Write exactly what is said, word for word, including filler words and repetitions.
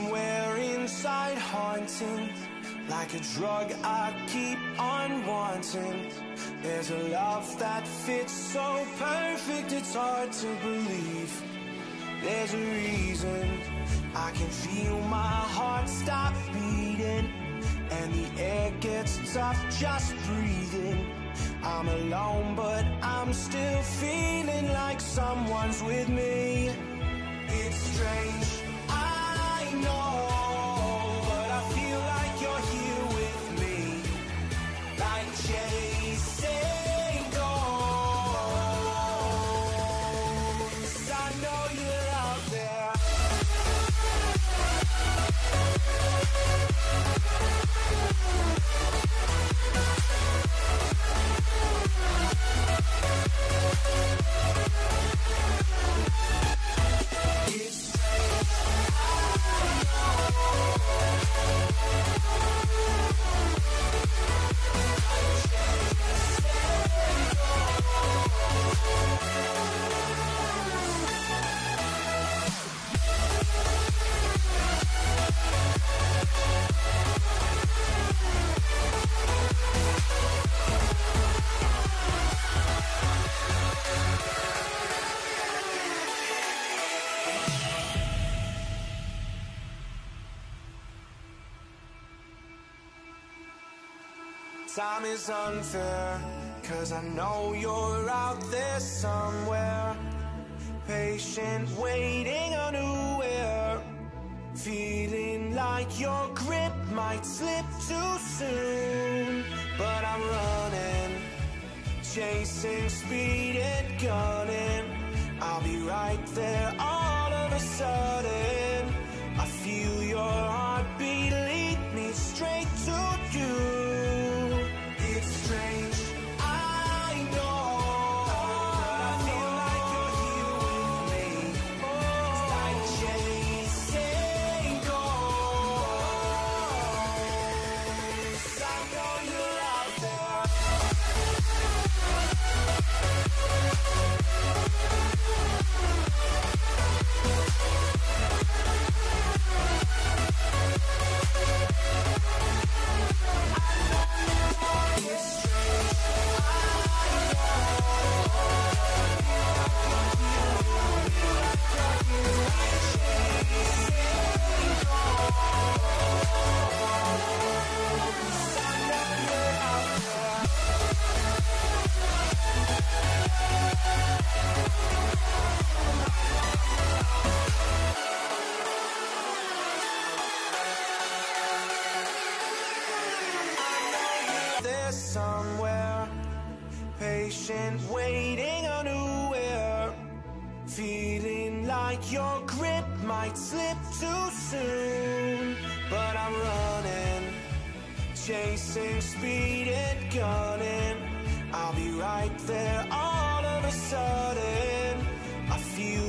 somewhere inside haunting, like a drug I keep on wanting. There's a love that fits so perfect, it's hard to believe. There's a reason I can feel my heart stop beating, and the air gets tough just breathing. I'm alone, but I'm still feeling like someone's with me. It's strange, I know, but I feel like you're here with me, like chasing ghosts. I know you're out there. Time is unfair, 'cause I know you're out there somewhere, patient, waiting unaware, feeling like your grip might slip too soon. But I'm running, chasing speed and gunning. I'll be right there all of a sudden. I feel your heartbeat lead me straight to you. It's strange, I know, but I feel like you're here with me. It's like chasing ghosts. I know you're out there. There's somewhere, patient, waiting unaware, feeling like your grip might slip too soon. But I'm running, chasing speed and gunning. I'll be right there all of a sudden. I feel